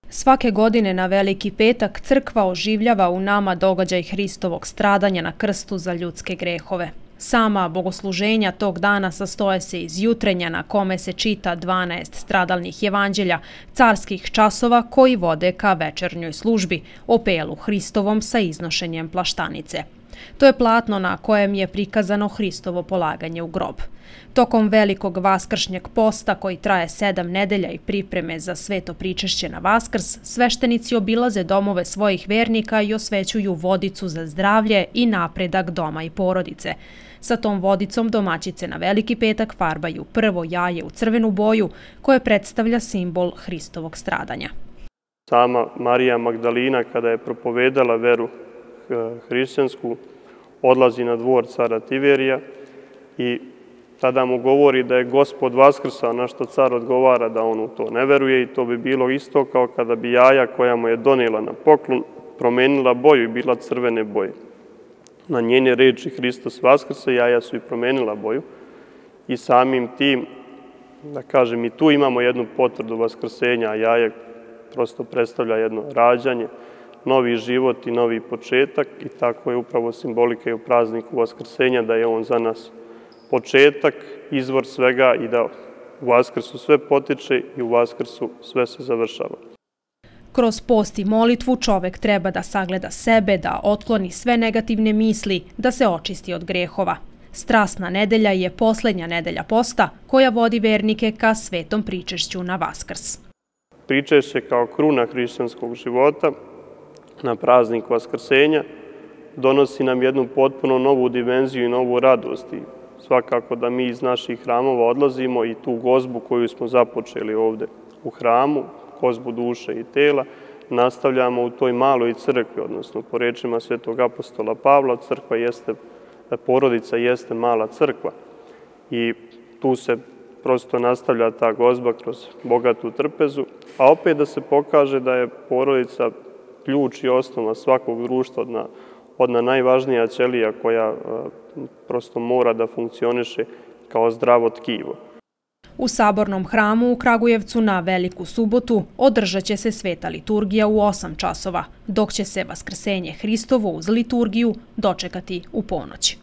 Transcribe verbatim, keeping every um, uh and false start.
Svake godine na Veliki petak crkva oživljava u nama događaj Hristovog stradanja na krstu za ljudske grehove. Sama bogosluženja tog dana sastoje se iz jutrenja na kome se čita dvanaest stradalnih evanđelja, carskih časova koji vode ka večernjoj službi, opelu Hristovom sa iznošenjem plaštanice. To je platno na kojem je prikazano Hristovo polaganje u grob. Tokom velikog vaskršnjeg posta koji traje sedam nedelja i pripreme za sveto pričešće na Vaskrs, sveštenici obilaze domove svojih vernika i osvećuju vodicu za zdravlje i napredak doma i porodice. Sa tom vodicom domaćice na Veliki petak farbaju prvo jaje u crvenu boju koje predstavlja simbol Hristovog stradanja. Sama Marija Magdalina, kada je propovedala veru hrišćansku, odlazi na dvor cara Tiberija i tada mu govori da je Gospod vaskrsao, na što car odgovara da on u to ne veruje, i to bi bilo isto kao kada bi jaja koja mu je donijela na poklon promenila boju i bila crvene boje. Na njene reči Hristos vaskrse, jaja su i promenila boju i samim tim, da kažem, i tu imamo jednu potvrdu vaskrsenja, a jaje prosto predstavlja jedno rađanje, novi život i novi početak, i tako je upravo simbolika i u prazniku vaskrsenja, da je on za nas početak, izvor svega i da u Vaskrsu sve potiče i u Vaskrsu sve se završava. Kroz post i molitvu čovek treba da sagleda sebe, da otkloni sve negativne misli, da se očisti od grehova. Strasna nedelja je poslednja nedelja posta koja vodi vernike ka svetom pričešću na Vaskrs. Pričešće kao kruna hrišćanskog života na praznik vaskrsenja donosi nam jednu potpuno novu dimenziju i novu radost. Svakako da mi iz naših hramova odlazimo i tu gozbu koju smo započeli ovde u hramu, gozbu duše i tela, nastavljamo u toj maloj crkvi, odnosno po rečima svetog apostola Pavla, crkva jeste, porodica jeste mala crkva. I tu se prosto nastavlja ta gozba kroz bogatu trpezu, a opet da se pokaže da je porodica ključ i osnova svakog društva, odna odna najvažnija ćelija koja prosto mora da funkcioniše kao zdravo tkivo. U Sabornom hramu u Kragujevcu na Veliku subotu održat će se sveta liturgija u osam časova, dok će se vaskrsenje Hristovo uz liturgiju dočekati u ponoć.